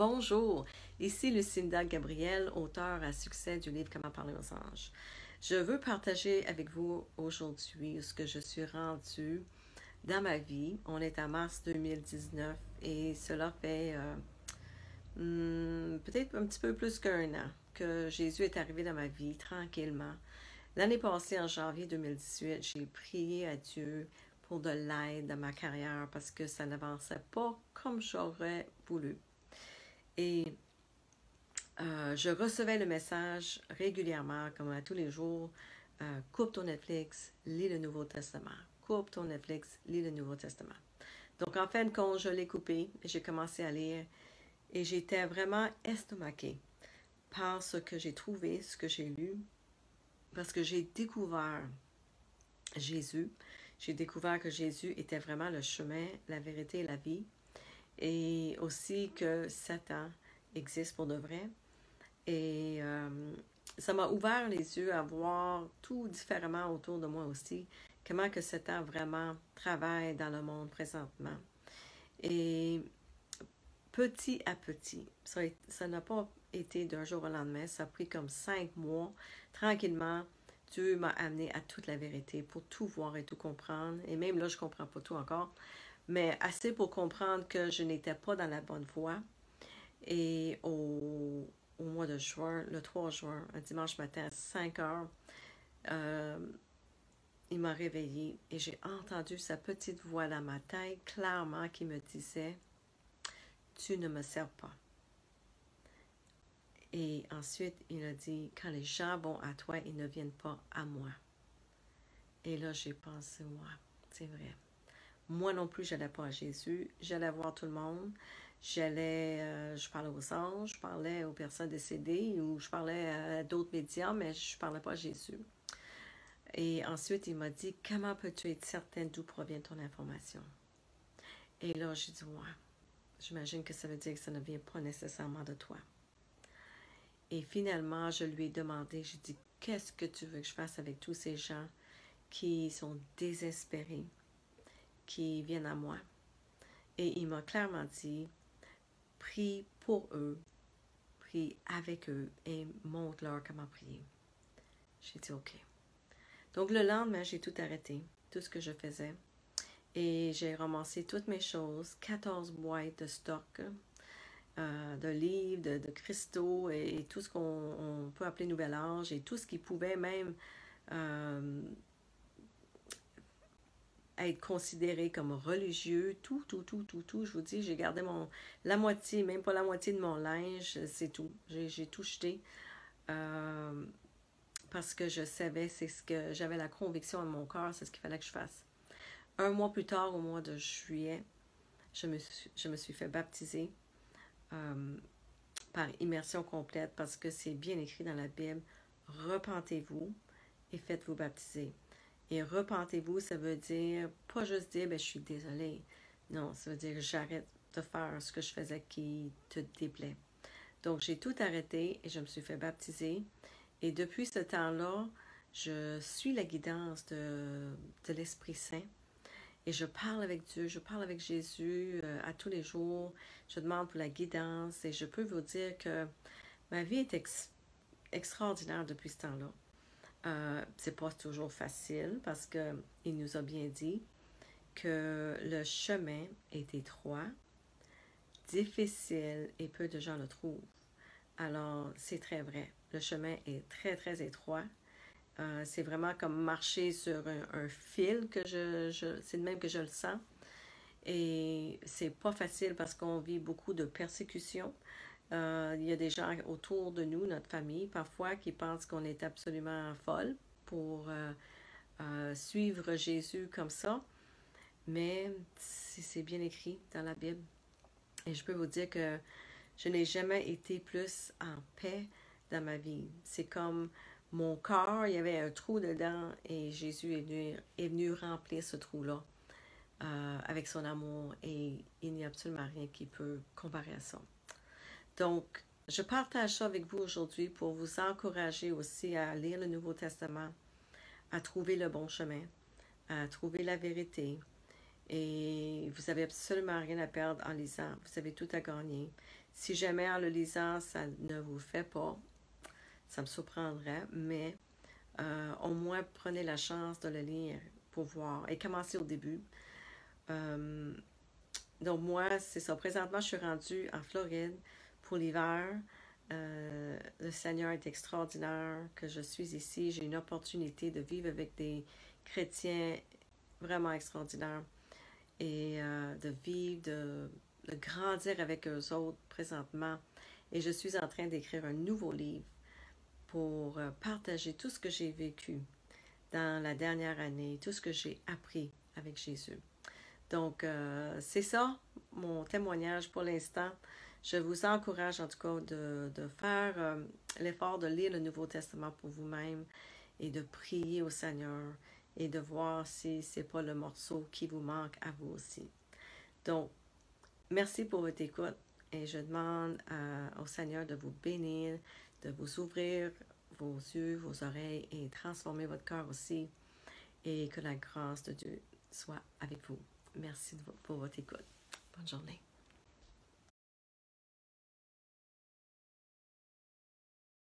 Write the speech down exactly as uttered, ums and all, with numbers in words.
Bonjour, ici Lucinda Gabriel, auteure à succès du livre Comment parler aux anges. Je veux partager avec vous aujourd'hui ce que je suis rendue dans ma vie. On est en mars deux mille dix-neuf et cela fait euh, hmm, peut-être un petit peu plus qu'un an que Jésus est arrivé dans ma vie tranquillement. L'année passée, en janvier deux mille dix-huit, j'ai prié à Dieu pour de l'aide dans ma carrière parce que ça n'avançait pas comme j'aurais voulu. Et euh, je recevais le message régulièrement, comme à tous les jours, euh, coupe ton Netflix, lis le Nouveau Testament. Coupe ton Netflix, lis le Nouveau Testament. Donc, en fin de compte, je l'ai coupé, j'ai commencé à lire et j'étais vraiment estomaquée par ce que j'ai trouvé, ce que j'ai lu, parce que j'ai découvert Jésus. J'ai découvert que Jésus était vraiment le chemin, la vérité et la vie. Et aussi que Satan existe pour de vrai. Et euh, ça m'a ouvert les yeux à voir tout différemment autour de moi aussi, comment que Satan vraiment travaille dans le monde présentement. Et petit à petit, ça n'a pas été d'un jour au lendemain, ça a pris comme cinq mois, tranquillement. Dieu m'a amené à toute la vérité pour tout voir et tout comprendre. Et même là, je ne comprends pas tout encore, mais assez pour comprendre que je n'étais pas dans la bonne voie. Et au, au mois de juin, le trois juin, un dimanche matin à cinq heures, euh, il m'a réveillée et j'ai entendu sa petite voix dans ma tête, clairement, qui me disait « Tu ne me sers pas ». Et ensuite, il a dit « Quand les gens vont à toi, ils ne viennent pas à moi ». Et là, j'ai pensé « Ouais, c'est vrai ». Moi non plus, je n'allais pas à Jésus. J'allais voir tout le monde. J'allais, euh, je parlais aux anges, je parlais aux personnes décédées ou je parlais à d'autres médias, mais je ne parlais pas à Jésus. Et ensuite, il m'a dit, comment peux-tu être certaine d'où provient ton information? Et là, j'ai dit, ouais, j'imagine que ça veut dire que ça ne vient pas nécessairement de toi. Et finalement, je lui ai demandé, j'ai dit, qu'est-ce que tu veux que je fasse avec tous ces gens qui sont désespérés, qui viennent à moi? Et il m'a clairement dit, prie pour eux, prie avec eux et montre-leur comment prier. J'ai dit OK. Donc le lendemain, j'ai tout arrêté, tout ce que je faisais. Et j'ai ramassé toutes mes choses, quatorze boîtes de stock, euh, de livres, de, de cristaux et, et tout ce qu'on peut appeler Nouvel Âge et tout ce qui pouvait même euh, être considéré comme religieux, tout, tout, tout, tout, tout. Je vous dis, j'ai gardé mon, la moitié, même pas la moitié de mon linge, c'est tout. J'ai tout jeté euh, parce que je savais, c'est ce que j'avais la conviction dans mon cœur, c'est ce qu'il fallait que je fasse. Un mois plus tard, au mois de juillet, je me suis, je me suis fait baptiser euh, par immersion complète parce que c'est bien écrit dans la Bible. Repentez-vous et faites-vous baptiser. Et repentez-vous, ça veut dire, pas juste dire, ben, je suis désolée. Non, ça veut dire, j'arrête de faire ce que je faisais qui te déplaît. Donc, j'ai tout arrêté et je me suis fait baptiser. Et depuis ce temps-là, je suis la guidance de, de l'Esprit Saint. Et je parle avec Dieu, je parle avec Jésus euh, à tous les jours. Je demande pour la guidance. Et je peux vous dire que ma vie est ex extraordinaire depuis ce temps-là. Euh, c'est pas toujours facile parce que il nous a bien dit que le chemin est étroit, difficile et peu de gens le trouvent. Alors, c'est très vrai. Le chemin est très, très étroit. Euh, c'est vraiment comme marcher sur un, un fil que je, je c'est de même que je le sens. Et c'est pas facile parce qu'on vit beaucoup de persécutions. Euh, il y a des gens autour de nous, notre famille, parfois, qui pensent qu'on est absolument folle pour euh, euh, suivre Jésus comme ça. Mais c'est bien écrit dans la Bible. Et je peux vous dire que je n'ai jamais été plus en paix dans ma vie. C'est comme mon corps, il y avait un trou dedans et Jésus est venu, est venu remplir ce trou-là euh, avec son amour. Et il n'y a absolument rien qui peut comparer à ça. Donc, je partage ça avec vous aujourd'hui pour vous encourager aussi à lire le Nouveau Testament, à trouver le bon chemin, à trouver la vérité. Et vous n'avez absolument rien à perdre en lisant. Vous avez tout à gagner. Si jamais en le lisant, ça ne vous fait pas, ça me surprendrait, mais euh, au moins prenez la chance de le lire pour voir et commencez au début. Euh, donc moi, c'est ça. Présentement, je suis rendue en Floride pour l'hiver. Euh, le Seigneur est extraordinaire que je suis ici. J'ai une opportunité de vivre avec des chrétiens vraiment extraordinaires et euh, de vivre, de, de grandir avec eux autres présentement. Et je suis en train d'écrire un nouveau livre pour euh, partager tout ce que j'ai vécu dans la dernière année, tout ce que j'ai appris avec Jésus. Donc, euh, c'est ça, mon témoignage pour l'instant. Je vous encourage en tout cas de, de faire euh, l'effort de lire le Nouveau Testament pour vous-même et de prier au Seigneur et de voir si ce n'est pas le morceau qui vous manque à vous aussi. Donc, merci pour votre écoute et je demande à, au Seigneur de vous bénir, de vous ouvrir vos yeux, vos oreilles et transformer votre cœur aussi et que la grâce de Dieu soit avec vous. Merci pour votre écoute. Bonne journée.